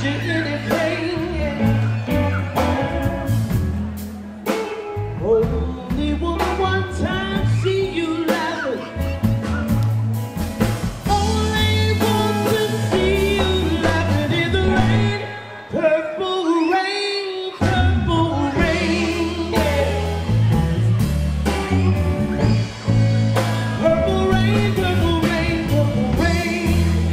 you anything, yeah. Only one time see you laughing. Only want to see you laughing in the rain. Purple rain, yeah. Purple rain, purple rain, purple rain.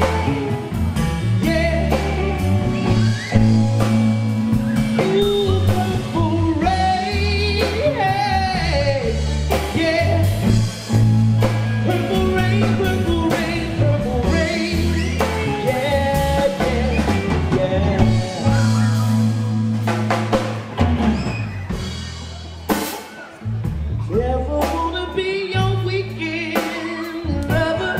Never wanna be your weekend lover.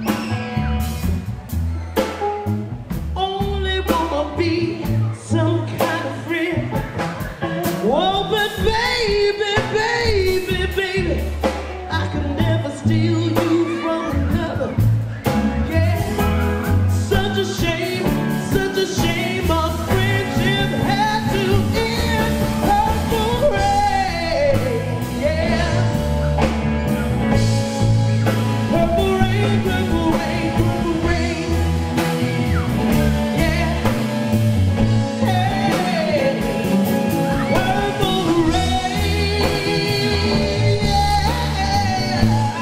Only wanna be some kind of friend. Oh, but baby, baby, baby, I could never steal you from another. Yeah, such a shame, such a shame. Our friendship had to end. Purple rain, yeah. Purple rain, purple rain, purple rain, yeah. Hey, purple rain, yeah.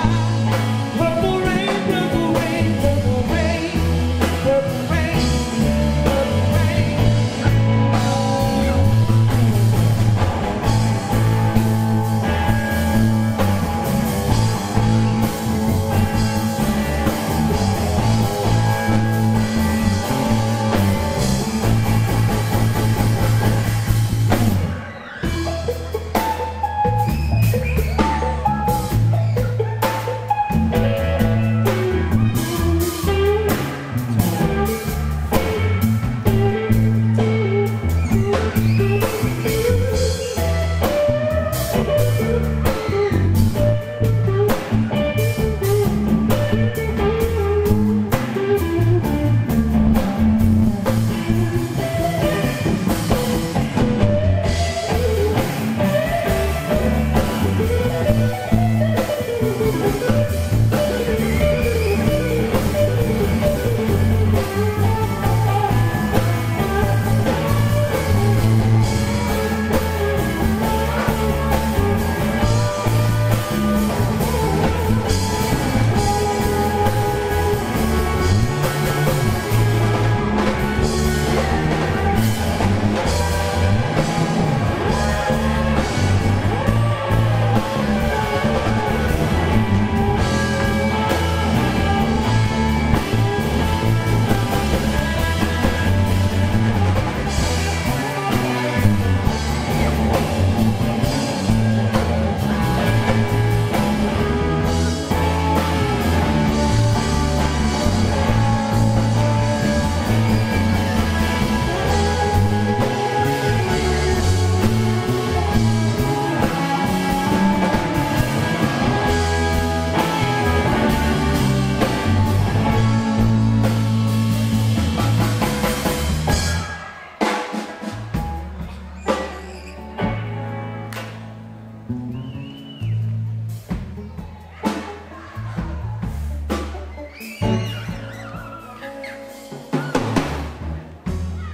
Purple rain, purple rain, purple rain, purple rain, purple rain.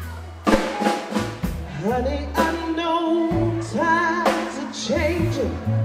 Honey, I know times are changing.